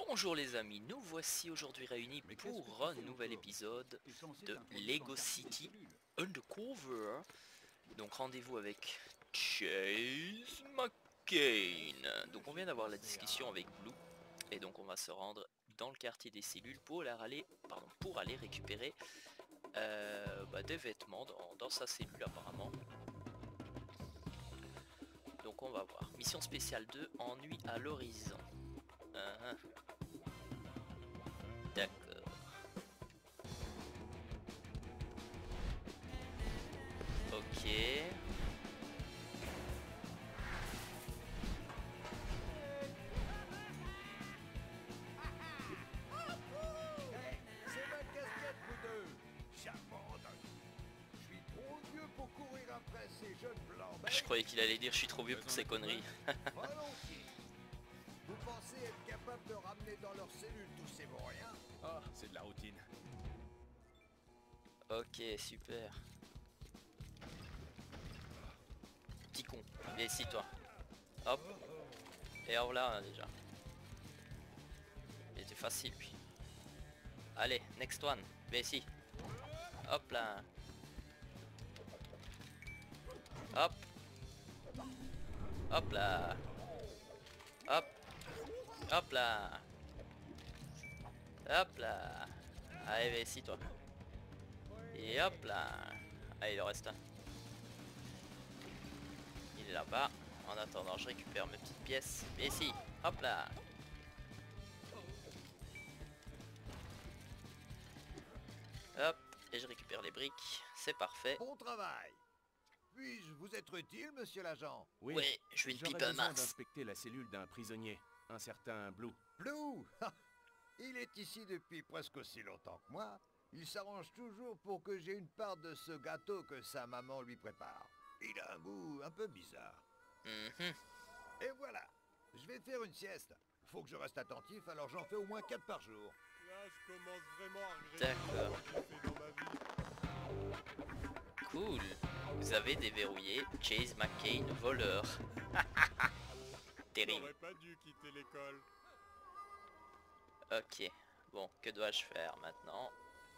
Bonjour les amis, nous voici aujourd'hui réunis pour un nouvel épisode de Lego City Undercover. Donc rendez-vous avec Chase McCain. Donc on vient d'avoir la discussion avec Blue. Et donc on va se rendre dans le quartier des cellules pour aller récupérer des vêtements dans sa cellule apparemment. Donc on va voir. Mission spéciale 2, ennui à l'horizon. D'accord. Ok. C'est ma casquette, vous deux. Charmante. Je suis trop vieux pour courir après ces jeunes blancs. Je croyais qu'il allait dire je suis trop vieux pour ces conneries. Volontiers. Vous pensez être capable de ramener dans leur cellule tous ces vauriens? Ah, c'est de la routine. Ok, super. Petit con, viens ici toi. Hop. Et alors là déjà. Il était facile lui. Allez, next one. Viens ici. Hop là. Hop. Hop là. Hop. Hop là. Hop là. Allez, viens ici toi. Et hop là. Allez, il en reste un. Il est là-bas. En attendant, je récupère mes petites pièces. Viens ici. Hop là. Hop. Et je récupère les briques. C'est parfait. Bon travail. Puis-je vous être utile, monsieur l'agent? Oui, Ouais, je vais une j'aurais pipe à besoin Mars. d'inspecter la cellule d'un prisonnier, un certain Blue. Blue. Il est ici depuis presque aussi longtemps que moi. Il s'arrange toujours pour que j'ai une part de ce gâteau que sa maman lui prépare. Il a un goût un peu bizarre. Mhm. Et voilà. Je vais faire une sieste. Faut que je reste attentif, alors j'en fais au moins 4 par jour. Là, je commence vraiment à regretter D'accord. ce que j'ai fait dans ma vie. Cool. Vous avez déverrouillé Chase McCain, voleur. Terrible. J'aurais pas dû quitter l'école. Ok. Bon, que dois-je faire maintenant?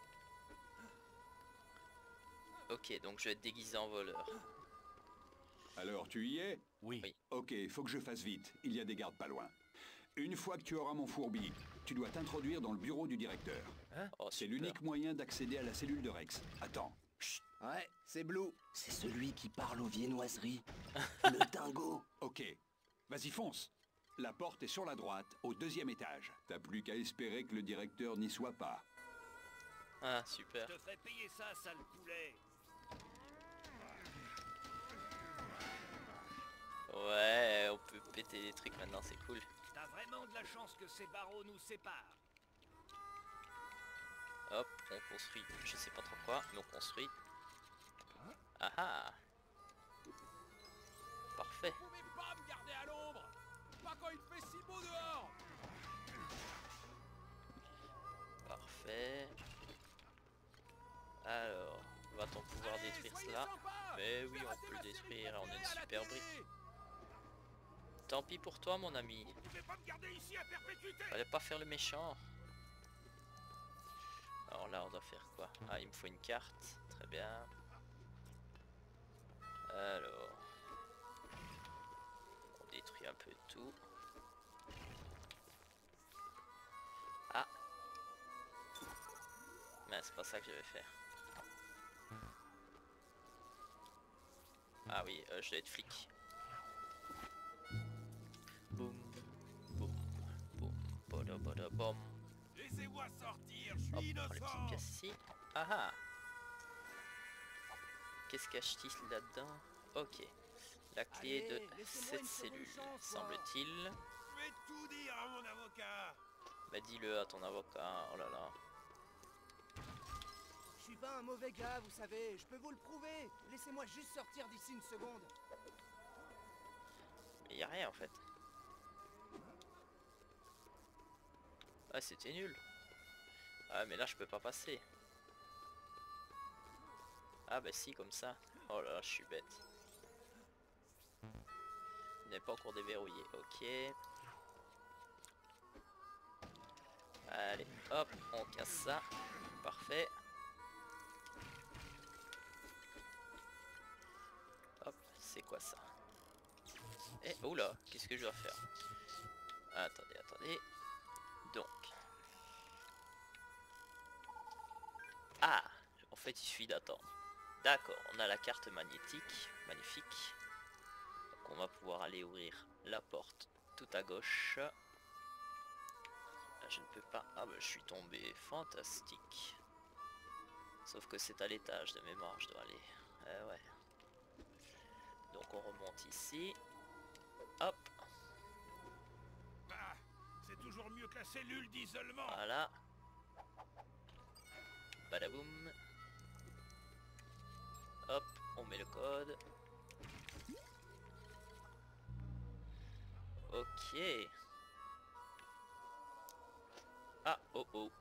Ok, donc je vais être déguisé en voleur. Alors, tu y es? Oui. Oui. Ok, faut que je fasse vite. Il y a des gardes pas loin. Une fois que tu auras mon fourbi, tu dois t'introduire dans le bureau du directeur. Oh, C'est super. l'unique moyen d'accéder à la cellule de Rex. Attends. Chut. Ouais, c'est Blue. C'est celui qui parle aux viennoiseries. Le dingo. Ok. Vas-y, fonce. La porte est sur la droite, au 2e étage. T'as plus qu'à espérer que le directeur n'y soit pas. Ah, super. te fais payer ça, sale poulet. Ouais, on peut péter des trucs maintenant, c'est cool. T'as vraiment de la chance que ces barreaux nous séparent. Hop, on construit, je sais pas trop quoi, mais on construit. Ah ah. Parfait. Vous pouvez pas me garder à l'ombre. Pas quand il fait si beau dehors. Parfait. Alors, va-t-on pouvoir Allez, détruire soyez cela? sympa. Mais oui, J'ai on raté peut ma le détruire, série on a une préférée à la super télé. brique. Tant pis pour toi mon ami. Vous pouvez pas me garder ici à perpétuité. Fallait pas faire le méchant. Alors là on doit faire quoi? Ah, il me faut une carte, très bien. Alors, on détruit un peu tout. Ah, mais c'est pas ça que je vais faire. Ah oui, je vais être flic. Boum, boum, boum, boda boda boum. Laissez-moi sortir, je Hop, suis on prend les petites innocent. pièces ici. Ah ah. Qu'est-ce cache-t-il là-dedans? Ok. La clé Allez, de laissez-moi cette une seconde cellule, chance, semble-t-il. Je vais tout dire à mon avocat. Bah dis-le à ton avocat, oh là là. Je suis pas un mauvais gars, vous savez, je peux vous le prouver. Laissez-moi juste sortir d'ici une seconde. Mais y a rien en fait. Ah c'était nul. Ah mais là je peux pas passer. Ah bah si comme ça. Oh là là je suis bête. Il n'est pas encore déverrouillé, ok. Allez, hop, on casse ça. Parfait. Hop, c'est quoi ça? Eh, oula, qu'est-ce que je dois faire? Attendez, attendez. Donc. Ah, en fait, il suffit d'attendre. D'accord, on a la carte magnétique. Magnifique. Donc, on va pouvoir aller ouvrir la porte tout à gauche. Là, je ne peux pas... Ah, bah, je suis tombé. Fantastique. Sauf que c'est à l'étage de mémoire, je dois aller. Ouais. Donc, on remonte ici. Hop. Ah, c'est toujours mieux que la cellule d'isolement. Voilà. Badaboum. Hop, on met le code. Ok. Ah, oh oh.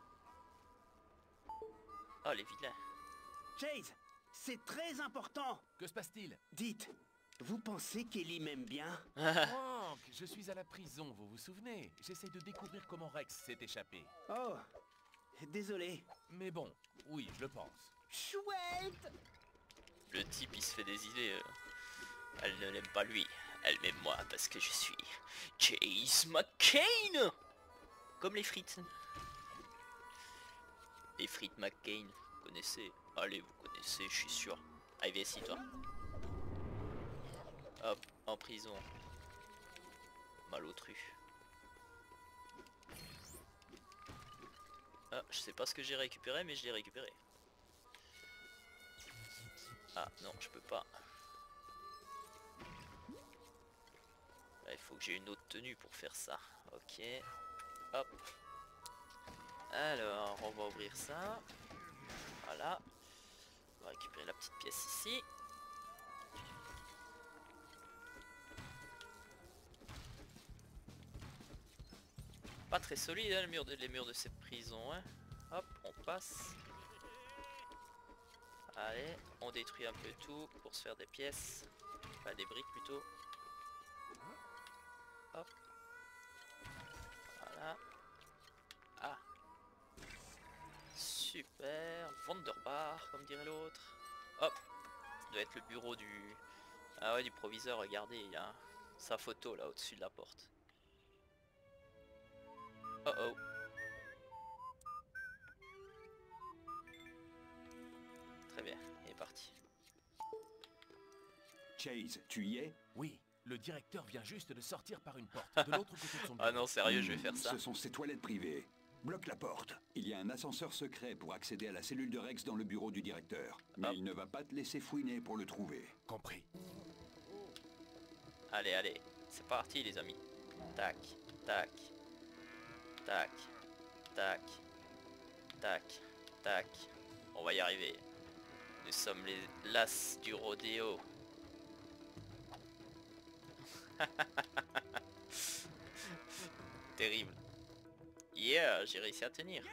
Oh, les vilains. Chase, c'est très important. Que se passe-t-il? Dites, vous pensez qu'Ellie m'aime bien? Frank, je suis à la prison, vous vous souvenez? J'essaie de découvrir comment Rex s'est échappé. Oh, désolé. Mais bon, oui, je le pense. Chouette. Le type, il se fait des idées. Elle ne l'aime pas lui. Elle m'aime moi parce que je suis Chase McCain. Comme les frites. Les frites McCain, vous connaissez? Allez, vous connaissez, je suis sûr. Allez, viens ici, toi. Hop, en prison. Malotru. Ah, je sais pas ce que j'ai récupéré, mais je l'ai récupéré. Ah, non, je peux pas. Là, il faut que j'ai une autre tenue pour faire ça. Ok. Hop. Alors, on va ouvrir ça. Voilà. On va récupérer la petite pièce ici. Pas très solide, hein, les murs de cette prison. Hein. Hop, on passe. Allez, on détruit un peu tout pour se faire des pièces. Enfin, des briques plutôt. Hop. Voilà. Ah. Super. Wunderbar, comme dirait l'autre. Hop. Ça doit être le bureau du... Ah ouais, du proviseur, regardez, il y a sa photo là au-dessus de la porte. Oh oh. Très bien, il est parti. Chase, tu y es? Oui, le directeur vient juste de sortir par une porte, de l'autre côté de son bureau. Ah non, sérieux, je vais faire ça. Ce sont ses toilettes privées. Bloque la porte. Il y a un ascenseur secret pour accéder à la cellule de Rex dans le bureau du directeur. Mais Hop. il ne va pas te laisser fouiner pour le trouver. Compris. Allez, allez, c'est parti les amis. Tac, tac, tac, tac, tac, tac. On va y arriver. Nous sommes les las du rodéo. Terrible. Yeah, j'ai réussi à tenir.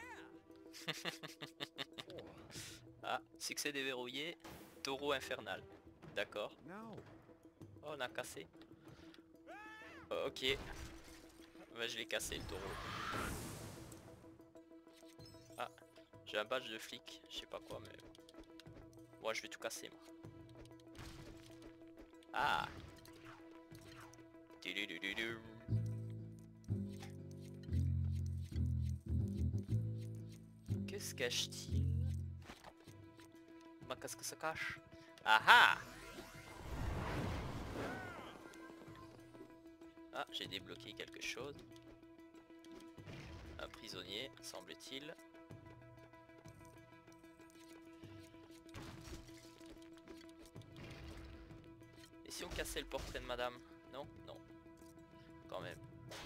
Ah, succès déverrouillé. Taureau infernal. D'accord. Oh, on a cassé. Oh, ok. Bah, je l'ai cassé le taureau. Ah, j'ai un badge de flic. Je sais pas quoi, mais... Moi, je vais tout casser, moi. Ah. Du-du-du-du-du. Que se cache-t-il? Bah, qu'est-ce que ça cache? Ah ah! Ah, j'ai débloqué quelque chose. Un prisonnier, semble-t-il. Et si on cassait le portrait de madame? Non? Non. Quand même.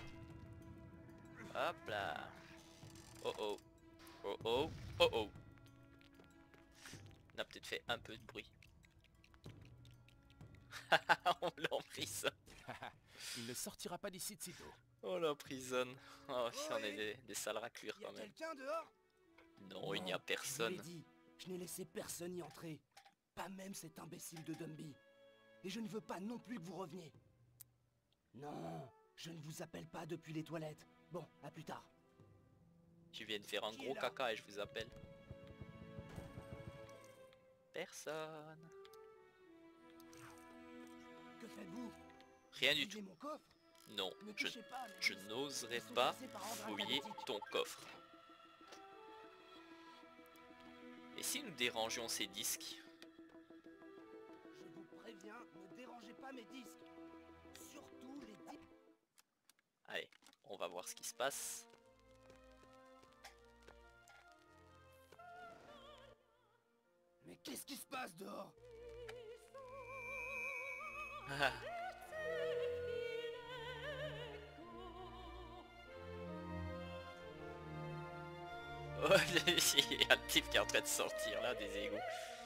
Hop là. Oh oh. Oh oh. Oh oh. On a peut-être fait un peu de bruit. On l'emprisonne. Il ne sortira pas d'ici de sitôt. On l'emprisonne. Oh, si on est des sales raclures Y a quand même. quelqu'un dehors? Non, il n'y a Je personne. vous l'ai dit, je n'ai laissé personne y entrer. Pas même cet imbécile de Dumby. Et je ne veux pas non plus que vous reveniez. Non, je ne vous appelle pas depuis les toilettes. Bon, à plus tard. Je viens de faire un gros caca et je vous appelle. Personne. Que faites-vous? Rien du Fouillez tout. mon coffre? Non, Ne je touchez pas, les je disques. n'oserais Ils sont pas classés par ordre fouiller alphabétique. ton coffre. Et si nous dérangions ces disques? Je vous préviens, ne dérangez pas mes disques. Surtout les disques. Allez, on va voir ce qui se passe. Mais qu'est-ce qui se passe dehors? Ah. Oh, il y a un type qui est en train de sortir là des égouts.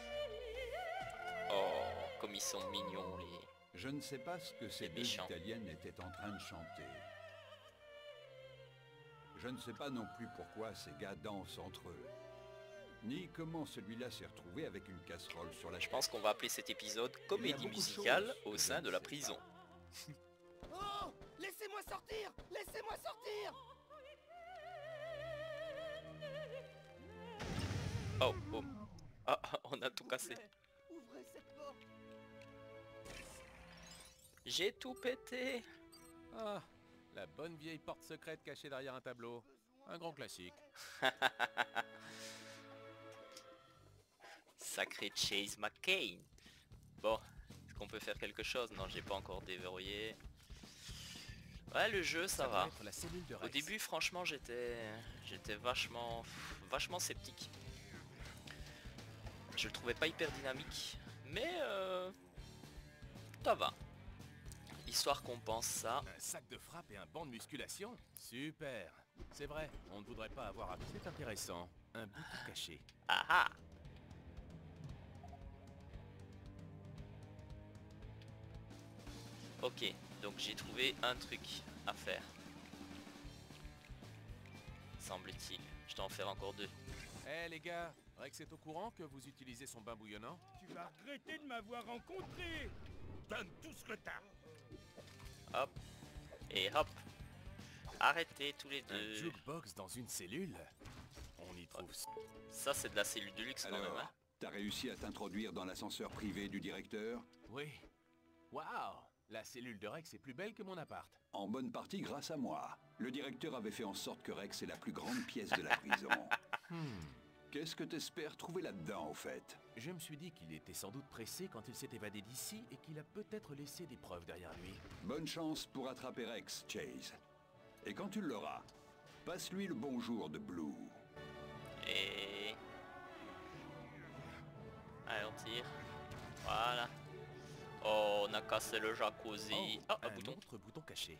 Oh, comme ils sont mignons les... Je ne sais pas ce que ces C'est deux méchant. Italiennes étaient en train de chanter. Je ne sais pas non plus pourquoi ces gars dansent entre eux. Ni comment celui-là s'est retrouvé avec une casserole sur la Je tête. pense qu'on va appeler cet épisode comédie beaucoup de musicale choses au que sein je de ne la sais prison. Oh! Laissez-moi sortir! Laissez-moi sortir! Oh, boum. Ah, on a tout cassé. Ouvrez cette porte! J'ai tout pété. Ah, la bonne vieille porte secrète cachée derrière un tableau. Un grand classique. Sacré Chase McCain. Bon, est-ce qu'on peut faire quelque chose? Non, j'ai pas encore déverrouillé. Ouais, le jeu, ça va. peut être la cellule de Au Rex. début, franchement, j'étais vachement sceptique. Je le trouvais pas hyper dynamique, mais ça va. Histoire qu'on pense ça. Un sac de frappe et un banc de musculation? Super. C'est vrai, on ne voudrait pas avoir à... C'est intéressant. Un bouton caché. Ah ah. Ok, donc j'ai trouvé un truc à faire. Semble-t-il. Je dois en faire encore deux. Eh les gars, Rex est au courant que vous utilisez son bain bouillonnant? Tu vas regretter de m'avoir rencontré. Donne tout ce que t'as. Hop. Et hop. Arrêtez tous les Un deux. jukebox dans une cellule? On y trouve... Ça, c'est de la cellule de luxe quand même. Alors, Hein. t'as réussi à t'introduire dans l'ascenseur privé du directeur? Oui. Waouh! La cellule de Rex est plus belle que mon appart. En bonne partie grâce à moi. Le directeur avait fait en sorte que Rex est la plus grande pièce de la prison. Qu'est-ce que t'espères trouver là-dedans, au fait? Je me suis dit qu'il était sans doute pressé quand il s'est évadé d'ici et qu'il a peut-être laissé des preuves derrière lui. Bonne chance pour attraper Rex, Chase. Et quand tu l'auras, passe-lui le bonjour de Blue. Et... Allez, on tire. Voilà. Oh, on a cassé le jacuzzi. Oh, Ah, un un bouton. autre bouton caché.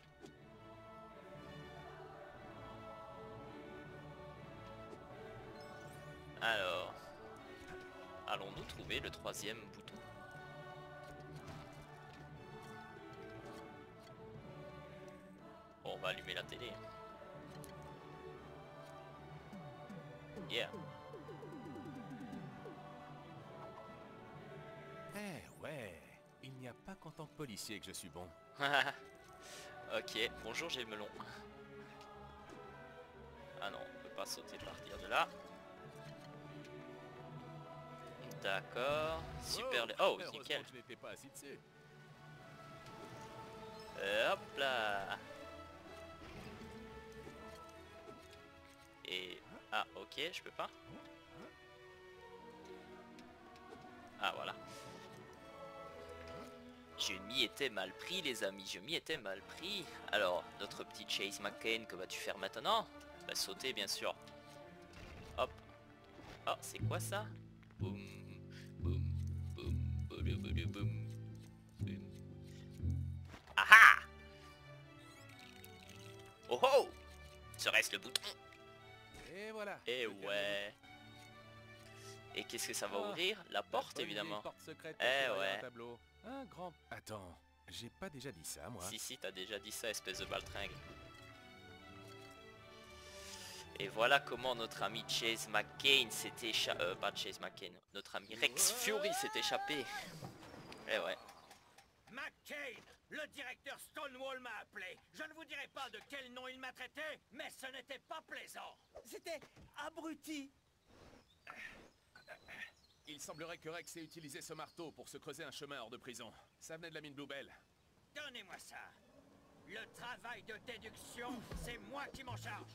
Alors... Allons-nous trouver le troisième bouton? Bon, on va allumer la télé. Yeah. Eh ouais, il n'y a pas qu'en tant que policier que je suis bon. Ok, bonjour, j'ai le melon. Ah non, on peut pas sauter partir de là. D'accord, super. Oh, heureusement nickel. que je n'étais pas assis dessus. Hop là. Et... Ah, ok, je peux pas. Ah, voilà. Je m'y étais mal pris, les amis, je m'y étais mal pris. Alors, notre petit Chase McCain, que vas-tu faire maintenant? Bah, sauter, bien sûr. Hop. Oh, c'est quoi ça? Boum, boum, boum, boum, boum, boum, boum. Aha! Oh oh! Serait-ce le bouton? Et voilà. Eh le ouais. Et qu'est-ce que ça va Ah, ouvrir? La La porte, bonne évidemment. vieille porte secrète Eh cachée derrière ouais. un tableau. Un grand... Attends, j'ai pas déjà dit ça, moi. Si, t'as déjà dit ça, espèce de baltringue. Et voilà comment notre ami Chase McCain s'est échappé... pas Chase McCain. Notre ami Rex Fury s'est échappé. Eh ouais. McCain, le directeur Stonewall m'a appelé. Je ne vous dirai pas de quel nom il m'a traité, mais ce n'était pas plaisant. C'était abruti. Il semblerait que Rex ait utilisé ce marteau pour se creuser un chemin hors de prison. Ça venait de la mine Bluebell. Donnez-moi ça. Le travail de déduction, c'est moi qui m'en charge.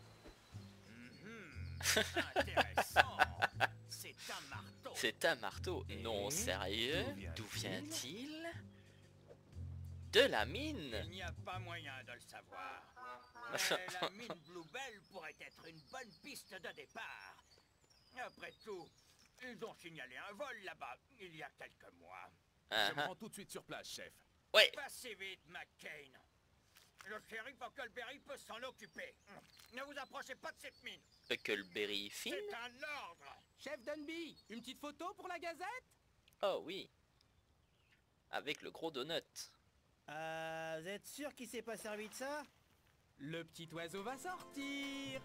Intéressant. C'est un marteau. C'est un marteau. Non, sérieux? D'où vient-il? De la mine. Il n'y a pas moyen de le savoir. Mais la mine Bluebell pourrait être une bonne piste de départ. Après tout, ils ont signalé un vol là-bas il y a quelques mois. Je me rends tout de suite sur place, chef. Ouais. Passez vite, McCain. Le shérif Huckleberry peut s'en occuper. Ne vous approchez pas de cette mine. Huckleberry Finn? C'est un ordre. Chef Dunby, une petite photo pour la gazette? Oh oui. Avec le gros donut. Vous êtes sûr qu'il s'est pas servi de ça? Le petit oiseau va sortir.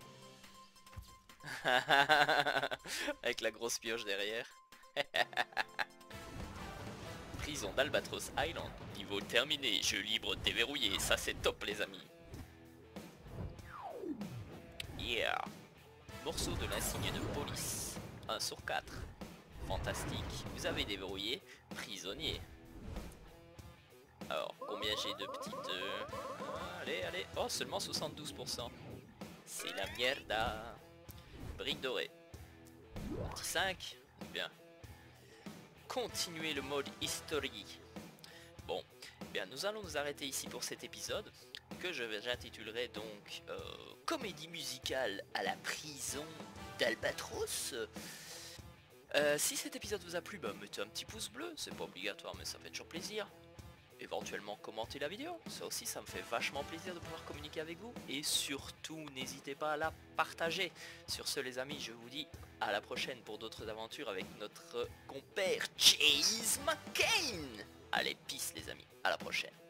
Avec la grosse pioche derrière. Prison d'Albatros Island. Niveau terminé. Jeu libre déverrouillé. Ça c'est top les amis. Yeah. Morceau de l'insigne de police. 1 sur 4. Fantastique. Vous avez déverrouillé. Prisonnier. Alors, combien j'ai de petites... Allez, allez. Oh, seulement 72%. C'est la mierda. Brique dorée. Petit 5. Bien. Continuer le mode historique. Bon, bien, nous allons nous arrêter ici pour cet épisode, que j'intitulerai donc Comédie musicale à la prison d'Albatros. Si cet épisode vous a plu, bah, mettez un petit pouce bleu, c'est pas obligatoire mais ça fait toujours plaisir. Éventuellement commenter la vidéo, ça aussi ça me fait vachement plaisir de pouvoir communiquer avec vous. Et surtout n'hésitez pas à la partager. Sur ce les amis, je vous dis à la prochaine pour d'autres aventures avec notre compère Chase McCain. Allez, peace les amis, à la prochaine.